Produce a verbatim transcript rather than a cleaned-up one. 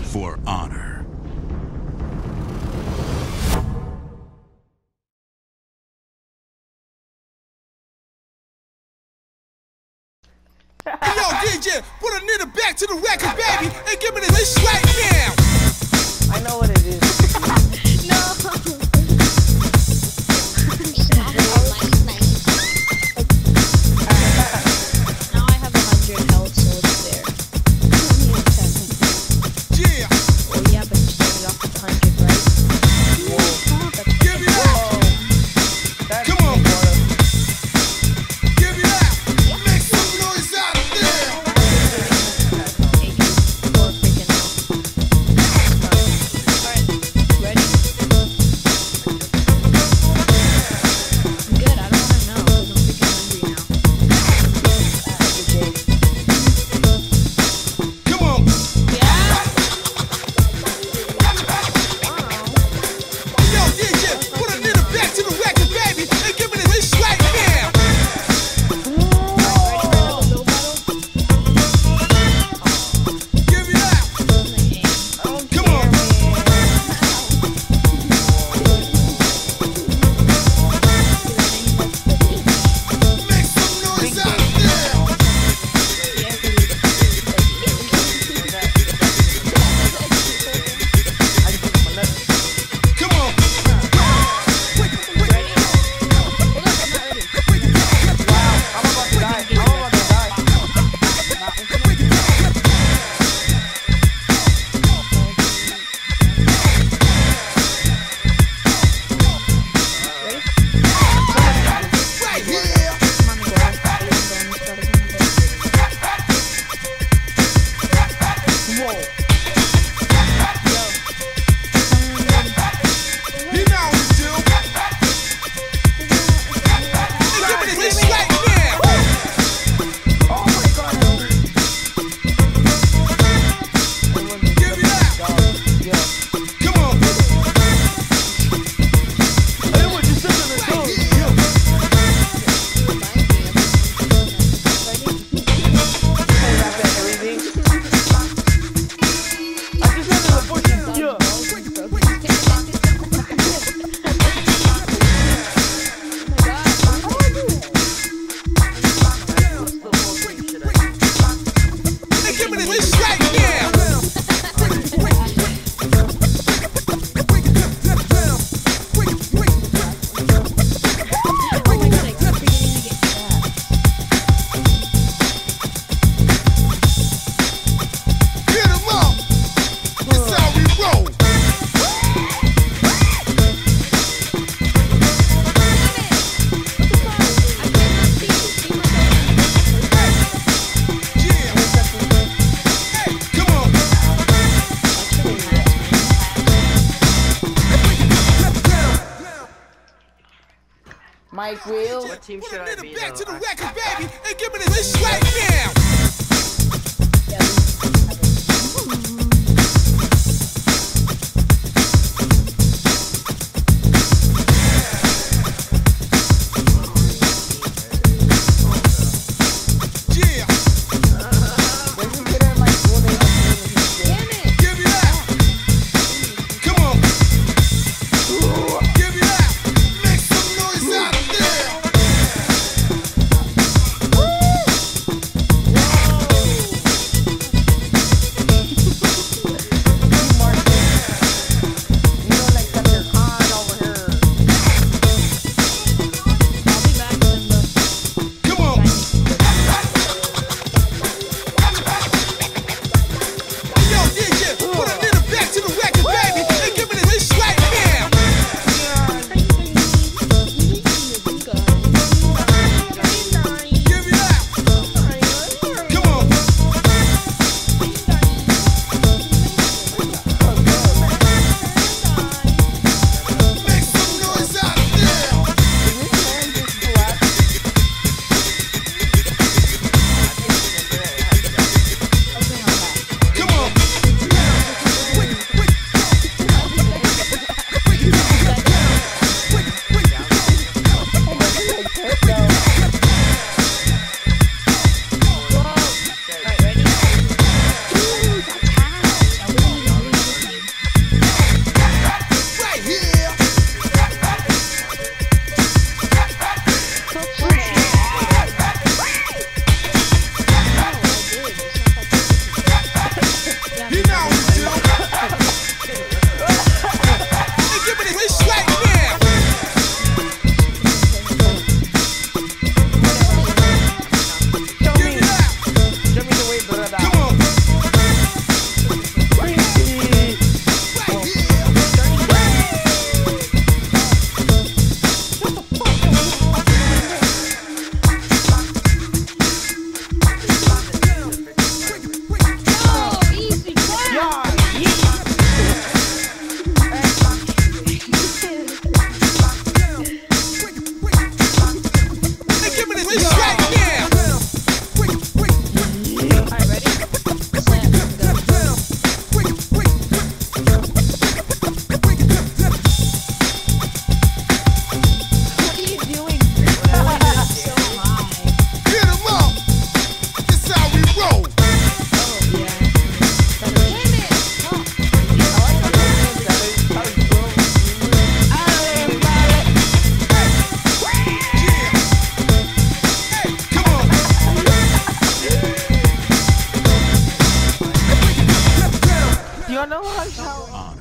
for honor. Hey, yo, D J, put a nigga back to the record, baby, and give me this right now. I know what it is. No. Now I have a hundred health, so it's there. Yeah. Oh yeah, but you started off with a hundred, right? Whoa. Give me that. That's Come on. water. Give me that. Make some noise out there. Hey, four freaking out. Alright, ready? Good, I don't wanna know, because I'm freaking hungry now. Come on. Yeah? Yo, D J, put a nigga back to the record, baby, and give me this right now. Ready for another bill battle? Give me that. Come on. Make some noise out there. Come on. I'm about to die. I'm about to die. Right here. Whoa. You know what to do. And give me this right now. Oh my god. Give me that. Yeah. Come on. Hey, what you said to the Right dog? here. Hey, rap that everything. I just said to the fucking yeah. And give me this right now. Get 'em up. That's how we roll. Yeah. Hey, come on. Mike Will. What team Put should a I nigga be back to though? the I- record, baby, and give me this right now. Yeah. Doesn't get it, Mike Will. They have to win. Give me that. Come on. Give me that. Make some noise out there. Yo no like how